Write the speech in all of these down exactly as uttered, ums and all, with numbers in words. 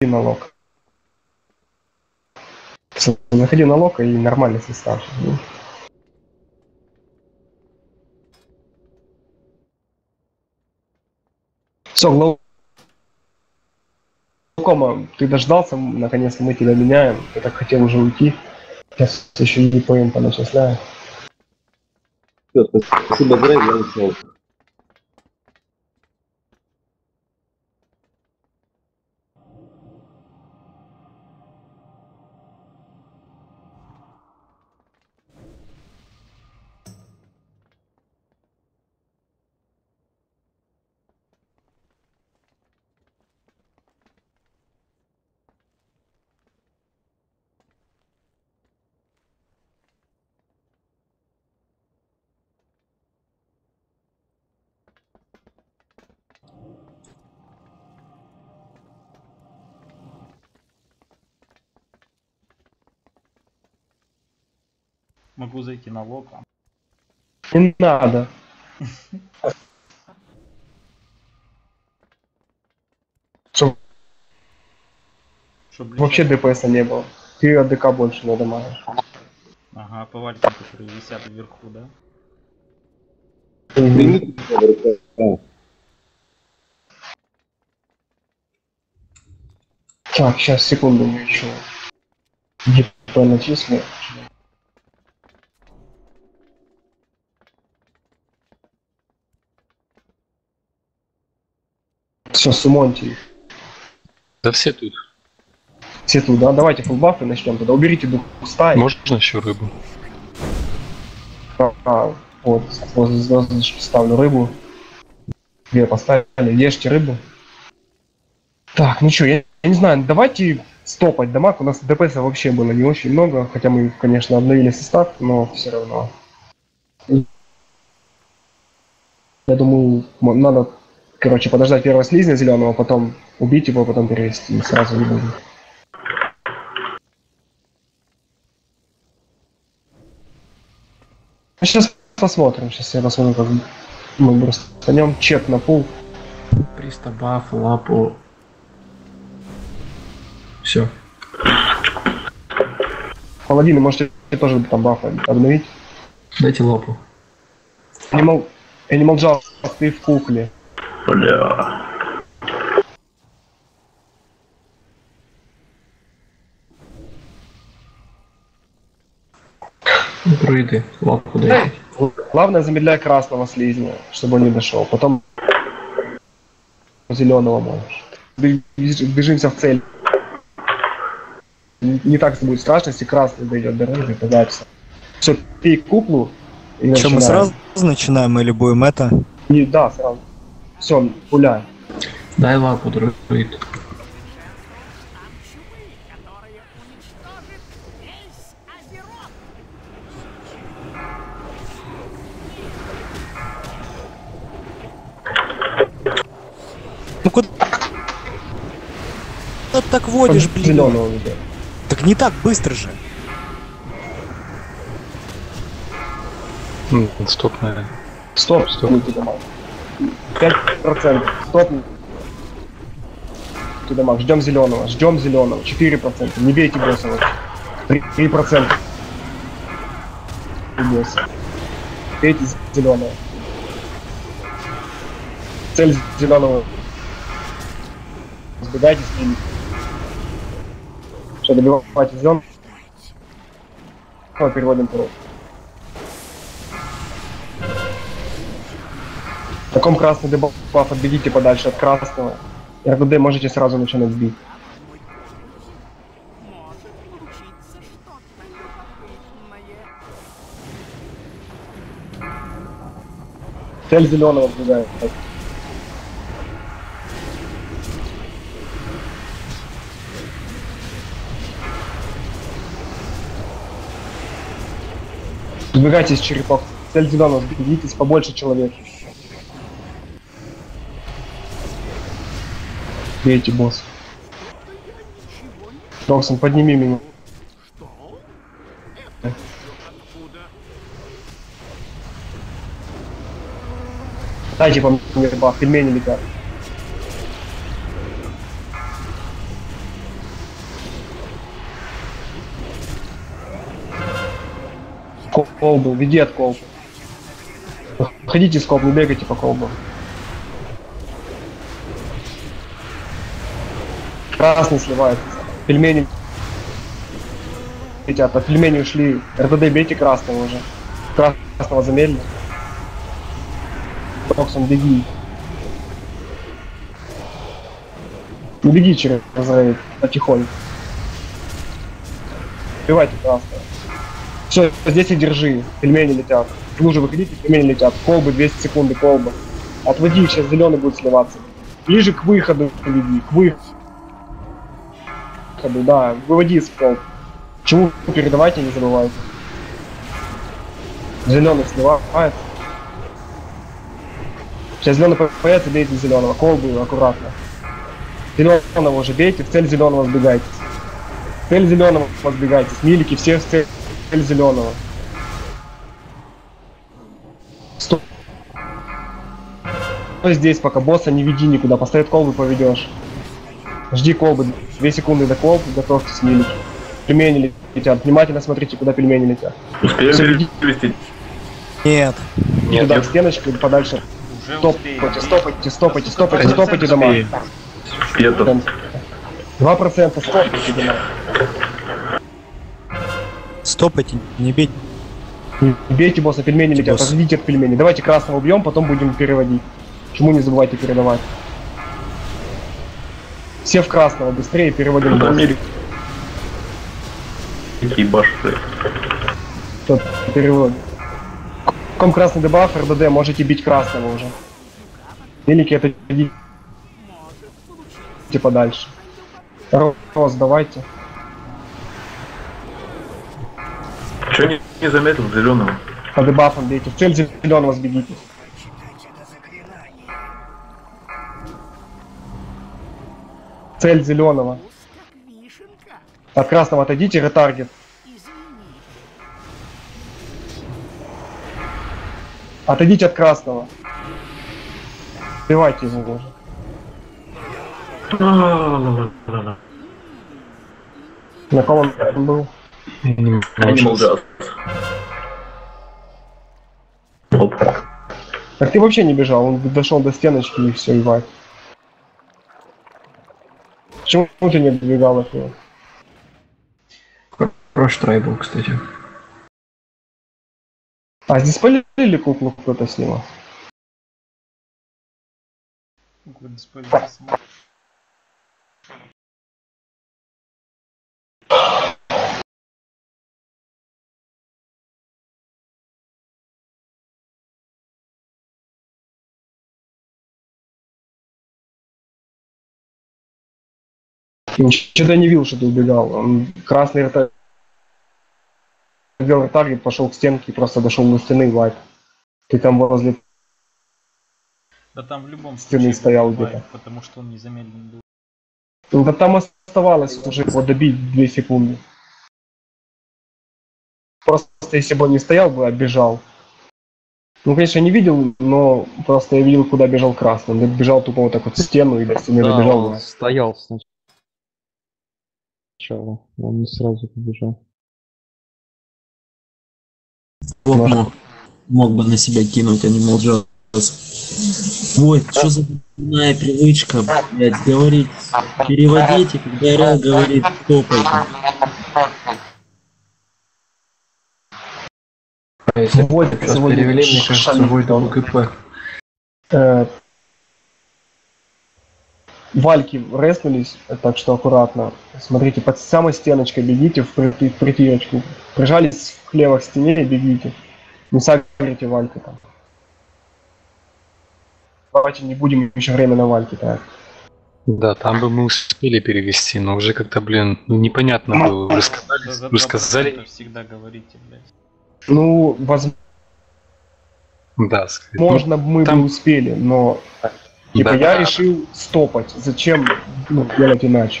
на лок. Заходи на лок и нормальный состав. Все, Глаукома, ты дождался, наконец-то мы тебя меняем. Я так хотел уже уйти. Сейчас еще не поем поначисляю. Все, спасибо, Грей, я ушел. Могу зайти на лока. Не надо. Чтоб Чтоб вообще летать. ДПС не было. Ты АДК больше не дамажишь. Ага, по валькам, которые висят вверху, да? Угу. Так, сейчас, секунду, я еще ДП начислю. Все, сумоньте их. Да все тут. Все тут, да? Давайте фулбафы начнем. Тогда уберите дух стаи. Можно еще рыбу? А, вот, возле звездочки ставлю рыбу. Две поставили, ешьте рыбу. Так, ну что, я, я не знаю, давайте стопать дамаг. У нас ДПС вообще было не очень много, хотя мы, конечно, обновили состав, но все равно. Я думаю, надо, короче, подождать первого слизня зеленого, потом убить его, потом перевести, и сразу не будем. Сейчас посмотрим, сейчас я посмотрю, как мы просто станем. Чек на пул. Приста, баф, лапу. Все. Паладины, можете тоже там бафы обновить. Дайте лапу. Animal, Animal Jazz, ты в кукле. Бля. Друиды, лапу дайте. Главное, замедляй красного слизня, чтобы он не дошел. Потом зеленого можешь. Бежимся в цель. Не так будет страшно, если красный дойдет до рыжий, тогда все. Все, пей куклу и Что, мы сразу начинаем или будем это? Не, да, сразу. Все, гуляй. Дай лапу, друид. Ну куда ты так водишь, блин? Зеленого ведет. Так не так быстро же. М, Стоп, наверное. Стоп, Стоп. пять процентов. Стоп. Дамаг. Ждем зеленого. Ждем зеленого. четыре процента. Не бейте босса. три процента. Босса. Бейте зеленого. Цель зеленого. Сбегайте с ними. Что, добивайте зеленого? Переводим круг. В таком красный дебаф, отбегите подальше от красного. РДД можете сразу начинать бить. Цель зеленого сбегает. Сбегайте из черепов. Цель зеленого, сбегитесь побольше человек. Бейте, босс. Роксон, подними меня. Дайте по мне баф, пельмени летят. Колбу, веди от колбы. Ходите с колб, не бегайте по колбу. Красный сливается. Пельмени летят, а пельмени ушли. РТД бейте красного уже. Красного замедлили. Токсон, беги. Не беги через разрыв, потихоньку. Убивайте красного. Все, здесь и держи. Пельмени летят. В лужу выходите, пельмени летят. Колбы, двести секунд, колба. Отводи, сейчас зеленый будет сливаться. Ближе к выходу веди, к выходу. Да, выводи из колб. Чему передавайте, не забывайте. Зеленый сливает. Сейчас зеленый появится, бейте зеленого. Колбу аккуратно. Зеленого уже бейте, в цель зеленого сбегайте. В цель зеленого сбегайте. Смилики, все в цель зеленого. Стоп. Здесь пока босса не веди никуда, поставит колбы, поведешь. Жди колбы, две секунды до колбы, готовьте смилики. Пельмени летят, внимательно смотрите, куда пельмени летят. Успеем перевести? Нет. И туда, к стеночке, подальше. Уже Стопайте, успеете. стопайте, стопайте, стопайте, стопайте дома. Я тут. Два процента стопайте дома. Стопайте, не бейте. Не бейте босса, пельмени летят, Босс. отведите от пельменей. Давайте красного убьем, потом будем переводить. Почему не забывайте передавать? Все в красного, быстрее переводим босса. Какие баши. Тот перевод. Ком красный дебаф, РДД, можете бить красного уже. Великий это идите подальше. Роз, давайте. Че не, не заметил зеленого? По дебафам бейте. В цель зеленого сбегите. Цель зеленого. От красного отойдите, ретаргет. Отойдите от красного. Убивайте его уже. На ком он был? Animal Just. Оп. Так ты вообще не бежал, он дошел до стеночки и все, и вайп. Почему ты не добегал от него? Хороший трайбл, кстати. А здесь полили куклу кто-то снимал? Куклы не спалились. Ничего не видел, что ты убегал. Он красный ретаргет, ретаргет пошел к стенке и просто дошел до стены, вайп. Ты там возле Да там в любом стены случае стоял будет вайп, где-то. потому что он не замедлен был. Ну, да там оставалось уже его добить две секунды. Просто если бы он не стоял бы, а бежал. Ну, конечно, не видел, но просто я видел, куда бежал красный. Он бежал тупо вот так вот в стену и до стены Да, добежал. он стоял сначала. Он не сразу побежал. Вот мог, мог бы на себя кинуть Animal Jaws. Ой, что за дурная привычка, блядь, говорить, переводите, когда Рэл говорит топайте. А если Вот, сейчас сегодня перевели, мне кажется, шаг- будет УКП. Э, Вальки реснулись, так что аккуратно. Смотрите, под самой стеночкой бегите в прити- притирочку. Прижались в хлево к стене и бегите. Не сагрите вальки там. Давайте не будем еще время на вальки так. Да, там бы мы успели перевести, но уже как-то, блин, ну непонятно было. Вы сказали, За- за вы сказали, два процента всегда говорите, блядь. Ну, возможно, да, сказать. можно мы там- бы успели, но типа Да. я решил стопать. Зачем ну, делать иначе?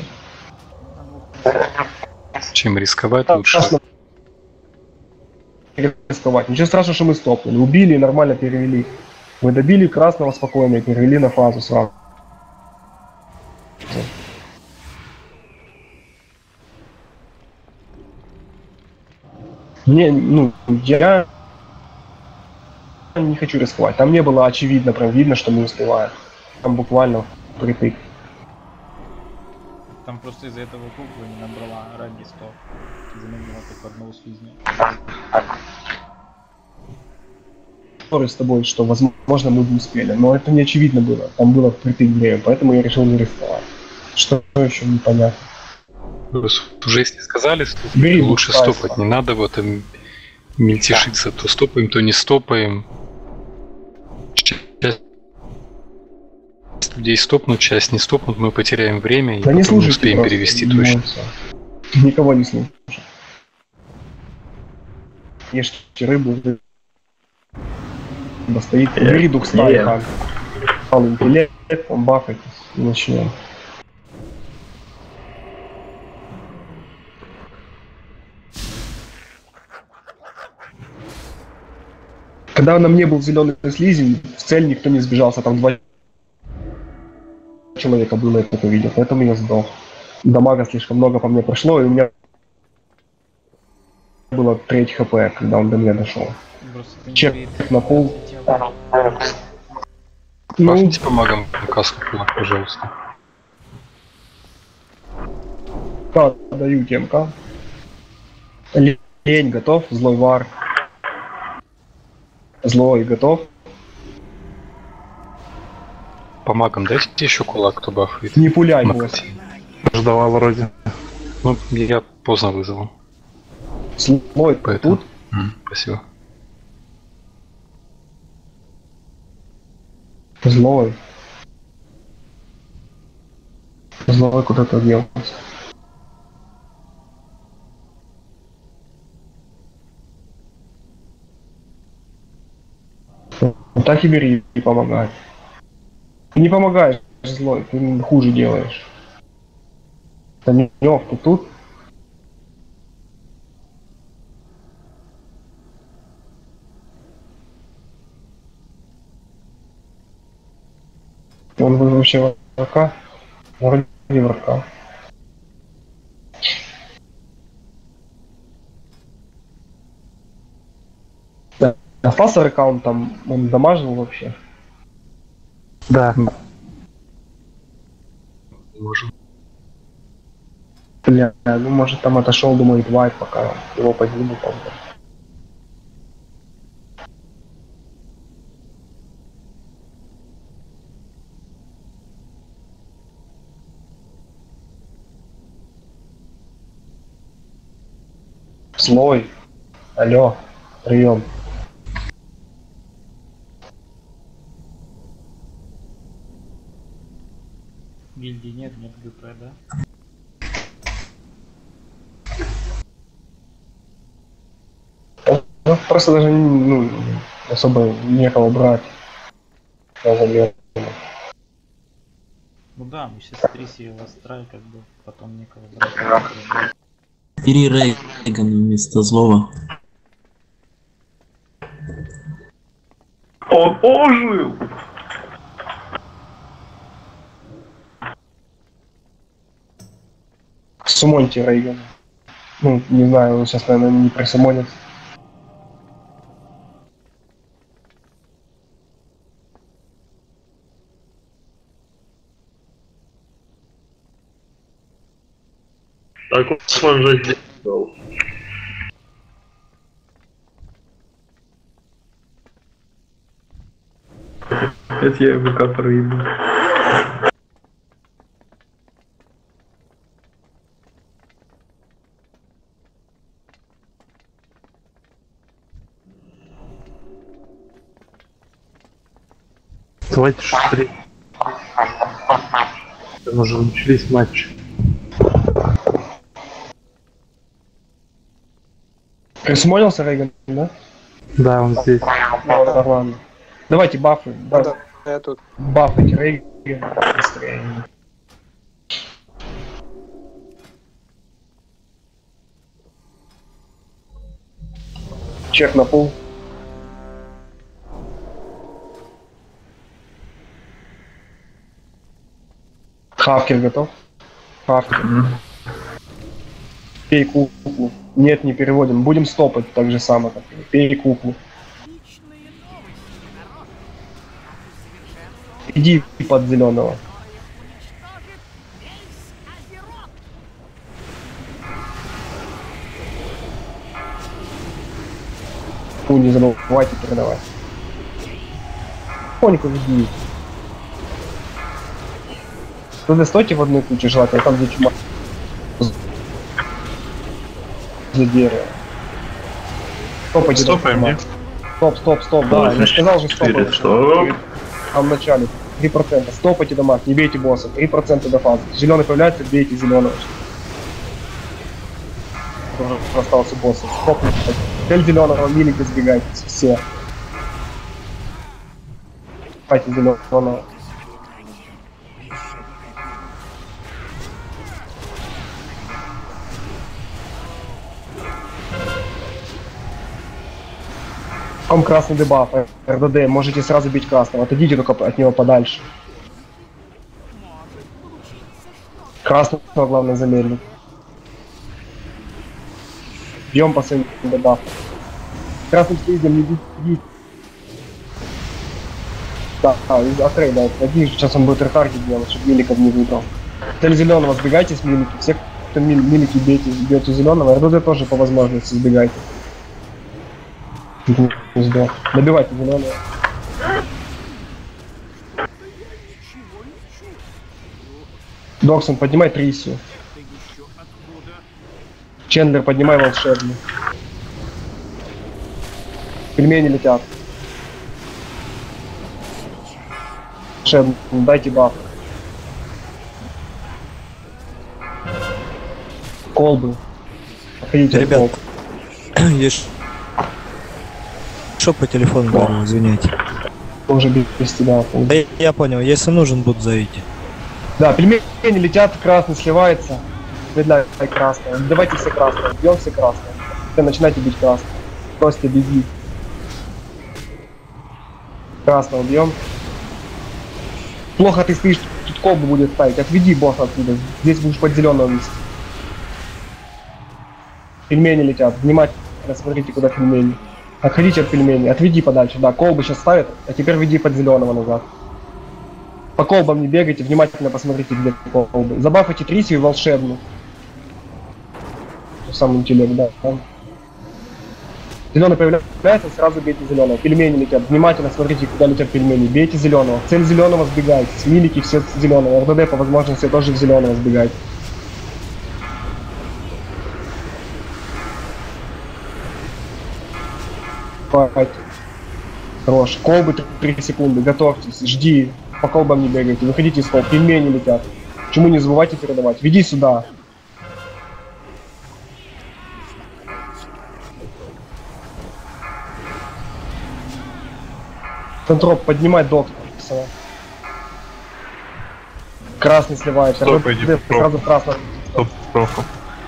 Чем рисковать лучше. Страшно рисковать. Ничего страшного, что мы стопнули. Убили и нормально перевели. Мы добили красного спокойно и перевели на фазу сразу. Не, ну, я не хочу рисковать. Там не было очевидно, прям видно, что мы успеваем. Там буквально притык. Там просто из-за этого кукла не набрала ради сто. Замедлила только одного слизня. С тобой, что возможно мы бы успели, но это не очевидно было. Там было впритык время, поэтому я решил не рисковать. Что еще непонятно. Уже если сказали, что Бери, лучше пускай, стопать, не надо в этом мельтешиться, то стопаем, то не стопаем. Часть людей стопнут, часть не стопнут, мы потеряем время и Да не потом не слушайте успеем просто, перевести не точно. молится. Никого не слушай. Ешьте рыбу. Рыба стоит. Бери дух стаи, Yeah. как. Стал интеллект, он бафайтесь и начнем. Когда на мне был зеленый слизень, в цель никто не сбежался, там два человека было, я это видел, поэтому я сдох. Дамага слишком много по мне прошло, и у меня было треть хп, когда он до меня дошел. Просто ты не Чек видишь. на пол. Ну, Бафните помогам каску, пожалуйста. да, даю темка. Лень готов, злой вар. Злой готов. По магам дайте еще кулак, кто бафает. Не пуляй, босс. Макати. Ждала вроде. Ну, я поздно вызвал, Злой поэтому. тут. М, спасибо. Злой. Злой куда-то делся. Вот так и бери и помогай. Ты не помогаешь, злой, ты хуже делаешь. Танёк, ты тут? Он вообще врага? Вроде не врага. Да. Остался аккаунт там, он дамажил вообще. Да. Можем. Бля, ну может там отошел, думает, вайп, пока его погибу там. Злой. Алло, прием. Гильдии нет, нет ГП, да? Ну, просто даже ну, особо некого брать. Даже Ну да, мы сейчас три силы страй, как бы потом некого брать. Бери Рейган вместо злого. Он ожил! Сумоньте Рейган. Ну, не знаю, он сейчас, наверное, не присумонится. Так он же здесь был. Это я ВК проебал. Давайте шустрее. Там уже начались матчи. Присумонился Рейган, да? Да, он здесь. Ну, да, ладно. Давайте бафы. Да, Да, я тут. бафайте Рейган быстрее. Чек на пол. Хавкер готов? Хавкер. Пей куклу. Нет, не переводим. Будем стопать так же самое, как перекуплю. Иди под зеленого. Фу, не забывайте передавать. Потихоньку веди. Вы стойте в одной куче желательно, там где чума. За дерево. Стопайте. Стопаем, не? Стоп, стоп, стоп, да, я сказал же четыре, стоп. стоп. Там в начале. три процента. Стопайте дамаг, не бейте босса. три процента до фазы. Зеленый появляется, бейте зеленого. Остался босса. Стопните. Цель зеленого, милики сбегайте. Все. Давайте зеленого. Там красный дебаф, эр дэ дэ, можете сразу бить красного, отойдите только от него подальше. Красного главное замедлить. Бьем по своим дебафам. Красным слизем не бить. Да, а, из отрейда отойди, сейчас он будет рехарки делать, чтобы миликов не выбрал. Цель зеленого, сбегайте с милики, все, кто мили, милики бейте, бьете зеленого, эр дэ дэ тоже по возможности сбегайте. Добивайте зеленого. Доксон, поднимай Трисию. Чендлер, поднимай волшебный. Пельмени летят. Волшебный, дайте баф. Колбы. Отходите, Ребят, колб. есть... Что по телефону говорю, извиняйте. Уже без тебя. Да я, я понял, если нужен, буду зовите. Да, пельмени летят, красный сливается. Медляй красный. Давайте все красные. Бьем все красные. Все начинайте бить красный. Просто беги. Красного бьем. Плохо ты стоишь, тут колбу будет ставить. Отведи босса отсюда. Здесь будешь под зеленого вместе. Пельмени летят. Внимательно смотрите, куда пельмени. Отходите от пельменей, отведи подальше, да, колбы сейчас ставят, а теперь веди под зеленого назад. По колбам не бегайте, внимательно посмотрите, где колбы. Забафайте Трисию и волшебную. Самый интеллект, да. Зеленый появляется, сразу бейте зеленого. Пельмени летят, внимательно смотрите, куда летят пельмени. Бейте зеленого. Цель зеленого сбегайте. С милики все с зеленого. эр дэ дэ по возможности тоже в зеленого сбегайте. Файт. Хорош. Колбы три секунды. Готовьтесь. Жди. По колбам не бегайте. Выходите из колб. Пельмени летят. Почему не забывайте передавать? Веди сюда. Центроп, поднимай доктор. Красный сливается. Стоп, иди, сразу красный. Стоп, профу.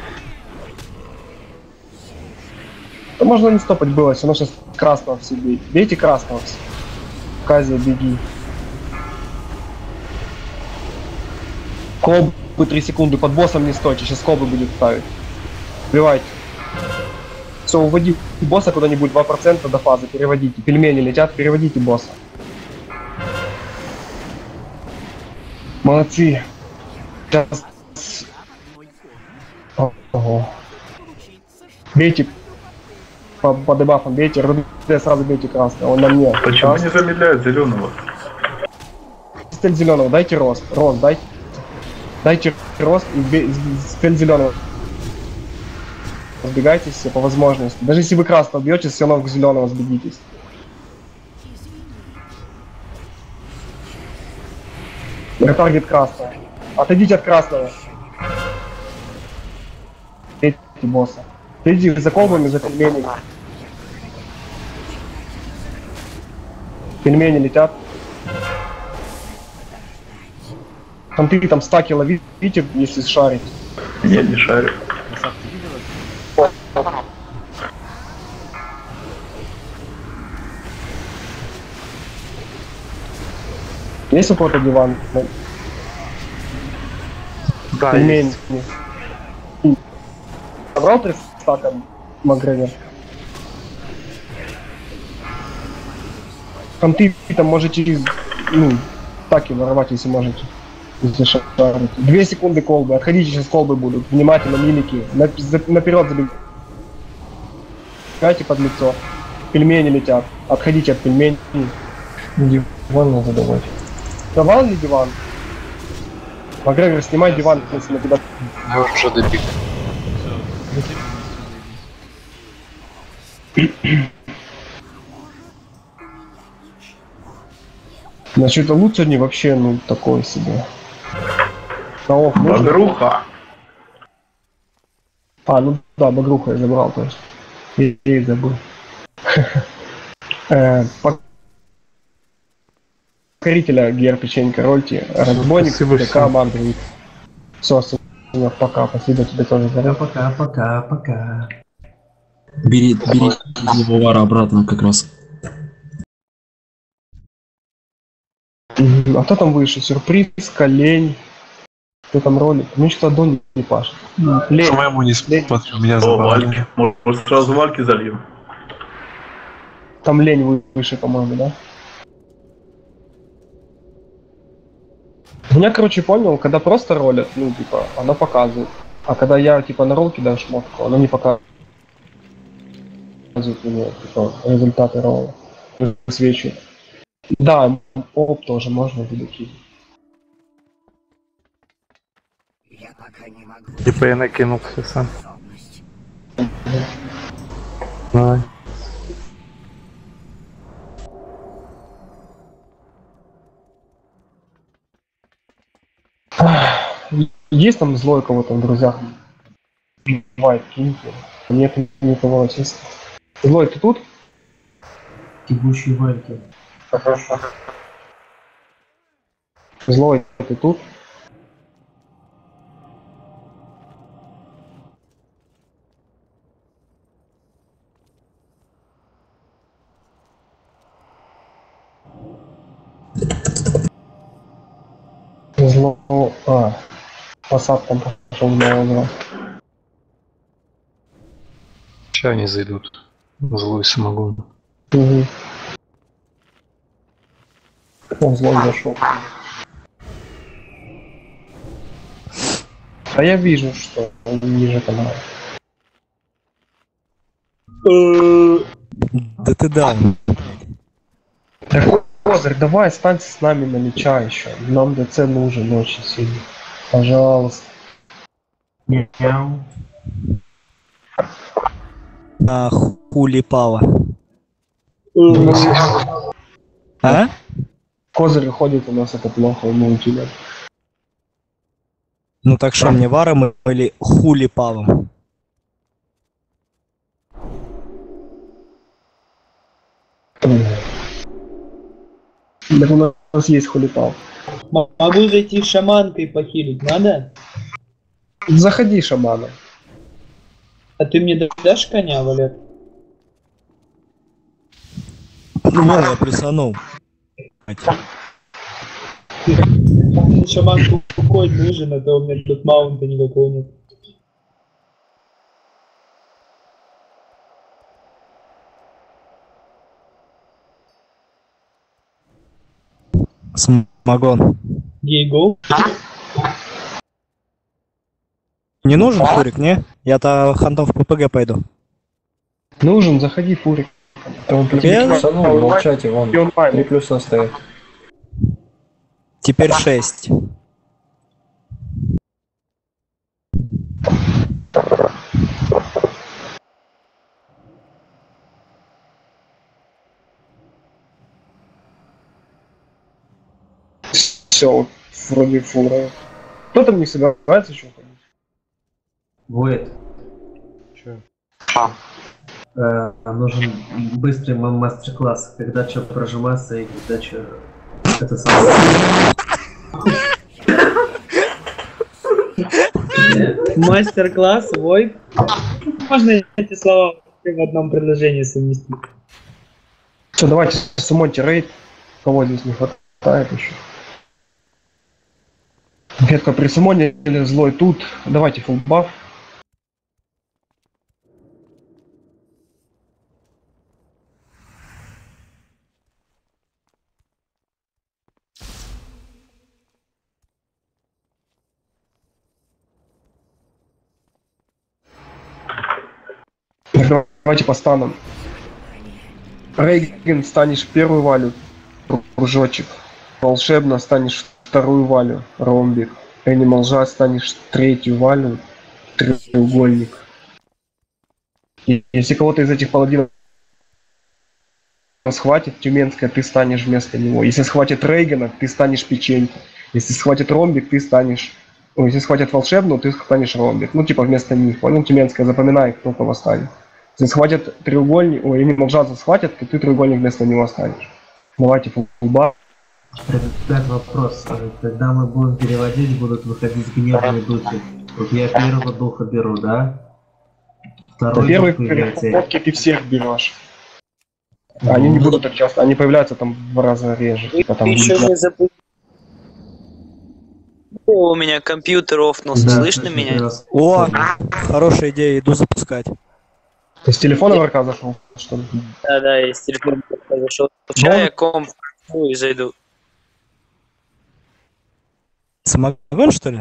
Да можно не стопать было, все равно сейчас красного все бейте. Бейте красного все. Казия, беги. Колбы три секунды, под боссом не стойте, сейчас колбы будет ставить. Убивайте. Все, уводи босса куда-нибудь, два процента до фазы, переводите. Пельмени летят, переводите босса. Молодцы. Сейчас. Ого. Бейте. По, по дебафам бейте, эр дэ дэ сразу бейте красного, он на мне. Почему Красный. не замедляют зеленого? Стель зеленого, дайте рост, рост, дайте. Дайте рост и бей, стель зеленого. Сбегайтесь все по возможности. Даже если вы красного бьете, все равно к зеленому сбегитесь. Ретаргет красного. Отойдите от красного. Бейте босса. Иди за колбами, за пельменями. Пельмени летят. Там ты там стаки ловите, если шарить. Не, не шарю. Есть у кого-то диван? Да, Пельмени. есть. Собрал три стаком Макгрегор. Там ты там можете, ну, так и воровать, если можете. Если шарите. Две секунды колбы. Отходите, сейчас колбы будут. Внимательно, мимики. Наперед забегайте под лицо. Пельмени летят. Отходите от пельменей. Диван надо давать. Давал ли диван? Макгрегор, снимай диван, если на тебя... Я уже добил. Значит, лут сегодня вообще, ну, такой себе. Ох, можно? Багруха. А, ну да, багруха я забрал, то есть. И, и забыл. Э, Покорителя Гер, печенька, рольте, разбойник, Спасибо ДК, всем. Мандри. Все, сынок, пока, спасибо тебе тоже за Пока, пока, пока. Бери, бери Вовара обратно как раз. Мгм. А кто там выше? Сюрприз, колень. Кто там ролик? Ну что-то Дон не пашет. Лень. По-моему, не смотрю, меня О, забрали. вальки. Может, сразу вальки зальем? Там лень вы- выше, по-моему, да? Меня, короче, понял, когда просто ролят, ну, типа, она показывает. А когда я, типа, на ролл кидаю шмотку, она не показывает мне, типа, результаты ролла. Высвечивает. Да, оп тоже можно будет кинуть. Типа я накинулся сам. Давай. Есть там злой кого-то в друзьях? Давай, киньте. Нет никого, честно. Злой, ты тут? Тягущие вальки. Злой, ты тут? Зло... А, посад там пошел на зло. Сейчас они зайдут. Злой самогон. Угу. Он злой зашел. А я вижу, что он ниже канала. Да ты дал. Так, Козырь, давай останься с нами на мяча еще. Нам ДЦ нужен очень сильно. Пожалуйста. Мяу. А хули пала. А? Козырь ходит у нас, это плохо, ему тебя. Ну так что, мне варом или хули палом? Так у нас есть хулипал. Могу зайти шаманкой похилить, надо? Заходи, шамана. А ты мне дашь коня, Валер? Ну, я плюсанул. Шаманку конь нужен, а то у меня тут маунта никакого нет. Смогон. Гей-гоу? Не нужен фурик, не? Я-то хантом в ППГ пойду. Нужен, заходи, Фурик. Там плюс Я- плюсанул, в чате вон. И онлайн. Три плюса стоит. Теперь шесть. Все, вроде фура. Кто там не собирается еще ходить? Воет. Чё? Э, нужен быстрый ма- мастер-класс, когда что прожиматься и когда что... Это самое. Мастер-класс, вой. Можно эти слова в одном предложении совместить? Все, давайте суммоньте рейд. Кого здесь не хватает еще? Ветка при суммоне или злой тут. Давайте фулл баф. Давайте по станам. Рейген станешь первую валю, кружочек. Волшебно станешь вторую валю, ромбик. Animal Jazz станешь третью валю, треугольник. И если кого-то из этих паладинов схватит Тюменская, ты станешь вместо него. Если схватит Рейгена, ты станешь печенька. Если схватит ромбик, ты станешь... Ой, если схватит волшебную, ты станешь ромбик. Ну, типа вместо них. Понял? Тюменская, запоминай, кто кого станет. Если схватит треугольник, ой, Animal Jazz схватит, то ты треугольник вместо него станешь. Давайте фулба. Ребят, вопрос. Когда мы будем переводить, будут выходить гневные духи. Вот я первого духа беру, да? На Второй первой дух появляется. переходке ты всех берешь. Они не будут так часто, они появляются там в два раза реже. Ты Потому еще что- не забыл. У меня компьютер офнулся, Да, слышно слышно меня? вас. О, хорошая идея, иду запускать. Ты с телефона в РК зашел, что ли? Да, да, я с телефона зашел. Сейчас я комп и зайду. Самогон, что ли?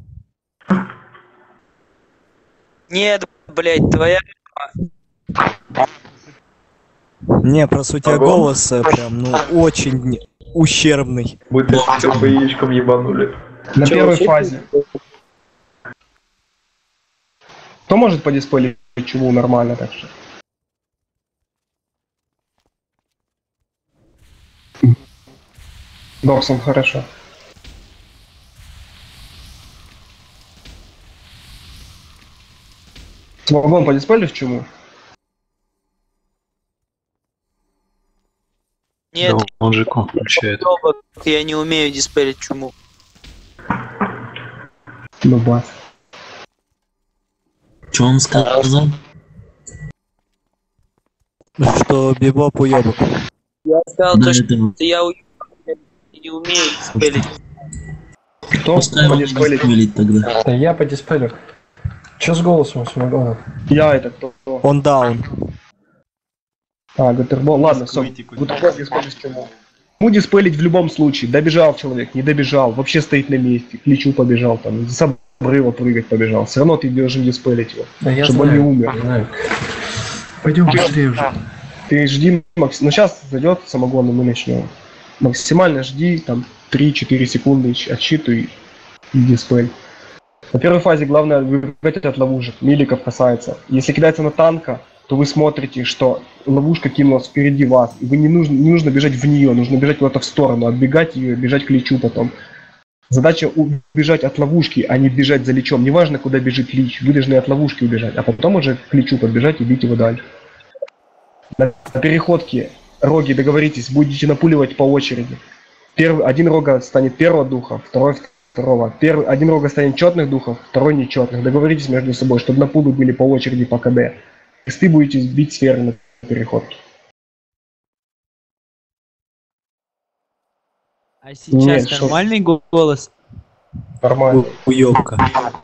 Нет, блядь, твоя... Не, просто у тебя голос э, прям, ну, очень ущербный. Будто тебя по яичкам ебанули. На Чё, первой вообще? фазе. Кто может по дисплею чему нормально так что? Доксон, хорошо. Смогон по дисплею чему? Нет, Да, он же комп включает. робот, я не умею диспелить чуму. Ну бас. Что он сказал? Что бибоп уебок. Я сказал Да, то, что это... я уебок, я не умею диспелить. Кто Пускай по он дисплею? диспелит тогда. Да я по дисплею. Че с голосом Смогона? Я это кто? Он даун. А, Гутербол. Ладно, все. Критику. Гутербол диспелить чему? Ну, диспелить в любом случае. Добежал человек, не добежал, вообще стоит на месте, к плечу побежал, там, с обрыва прыгать побежал. Все равно ты должен диспелить его, Да я чтобы он не знаю, умер. знаю. Пойдем быстрее уже. Ты жди, Макс... ну сейчас зайдет самогон, и мы начнем. Максимально жди, там, три-четыре секунды отсчитывай и диспель. На первой фазе главное выбегать от ловушек, миликов касается. Если кидается на танка, то вы смотрите, что ловушка кинулась впереди вас, и вы не нужно, не нужно бежать в нее, нужно бежать куда-то в сторону, отбегать ее, бежать к личу потом. Задача убежать от ловушки, а не бежать за личом. Неважно, куда бежит лич, вы должны от ловушки убежать, а потом уже к личу подбежать и бить его дальше. На переходке роги договоритесь, будете напуливать по очереди. Первый, один рога станет первого духа, второй второго. Первый, один рога станет четных духов, второй нечетных. Договоритесь между собой, чтобы напулы были по очереди по КД. Ты будете бить сферы на переходке. А сейчас Нет, шо- нормальный голос? Нормально. Уебка.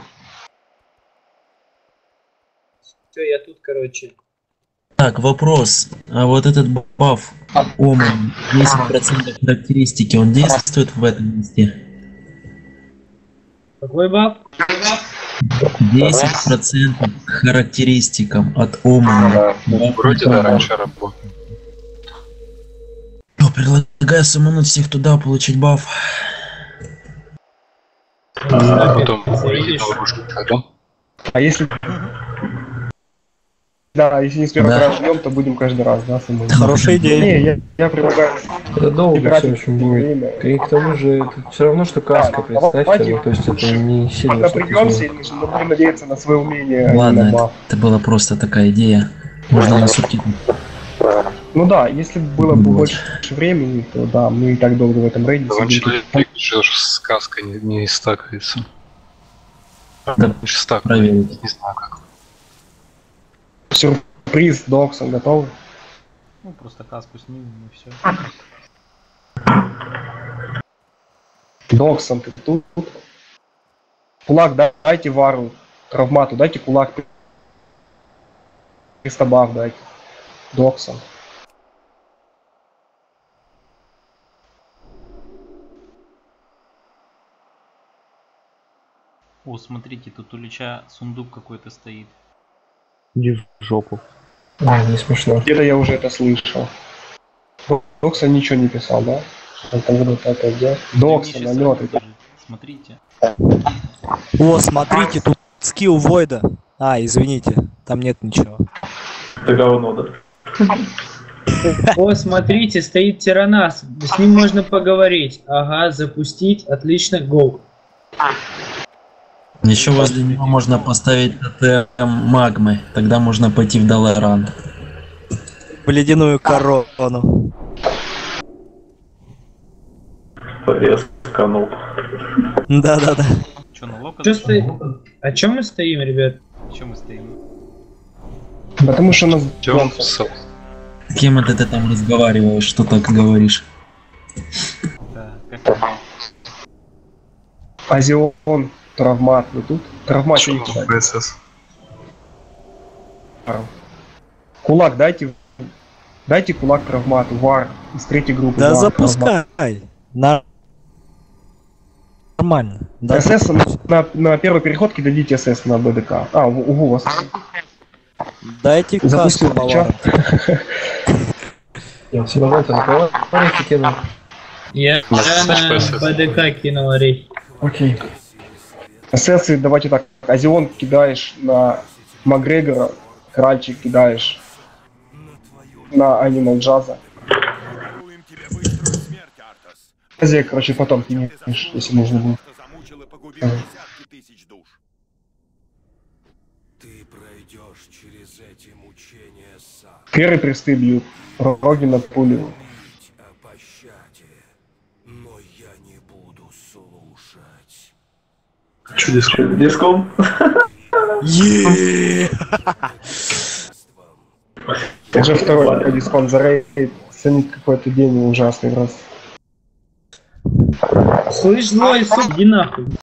Все, я тут, короче. Так, вопрос. А вот этот баф Оман, десять процентов характеристики, он действует в этом месте? Какой баб? десять процентов характеристикам от Омана. Вроде да, раньше работал. Ну, предлагаю сумануть всех туда, получить баф. А потом полетит на ловушку, да? А если... Да, если не с первого Да. раза жмем, то будем каждый раз, да, самому. Хорошая идея. Не, я, я предлагаю Это долго все тратить очень будет. время. И к тому же это все равно, что каска, представьте, ну, то есть это не сильно что-то Напрягемся изменит. и мы будем надеяться на свое умение, а не Ладно, на это, баф. это была просто такая идея. Можно на сутки. Ну да, если бы было бы Вот. больше времени, то да, мы и так долго в этом рейде Там сидим. человек решил, что сказка не, не стакается. Да, Лишь стак, проверить. не знаю как. Сюрприз, Доксон, готовы? Ну, просто каску снимем и все. Доксон, ты тут? Кулак дайте вару, травмату, дайте кулак. триста баф дайте. Доксон. О, смотрите, тут у Лича сундук какой-то стоит. Иди в жопу. А, не смешно. Где-то я уже это слышал. Докса ничего не писал, да? Он там где-то опять, да? Докса, намет. Смотрите. О, смотрите, тут скилл Войда. А, извините, там нет ничего. Это говно, да. О, смотрите, стоит Тиранас. С ним можно поговорить. Ага, запустить. Отлично, гоу. Еще возле него можно поставить тотем магмы. Тогда можно пойти в Даларан. В ледяную корону. Резканул. Да-да-да. Че, на лока? Чё сто... А чё мы стоим, ребят? Че мы стоим? Потому что у нас... С кем это ты там разговариваешь, что так говоришь? Да, как Азион, травмат, вы тут? Травмат не Кулак дайте. Дайте кулак травмату, вар из третьей группы. Да вар, запускай. На... Нормально. Да. СС на, на, на первой переходке дадите СС на БДК. А, у, у вас. Дайте каску поваром. Я все равно это на поварите кину. Я на БДК кинул орехи. Окей. СС, давайте так. Азион кидаешь на Макгрегора, Кральчик кидаешь на Animal Джаза. Азия, короче, потом кинешь, если нужно будет. Первый престы бьют. Роги на пулю. Че диском? Диском? Уже второй по дискон за рейд. Ценит какой-то день ужасный раз. Слышь, злой, сука, иди нахуй.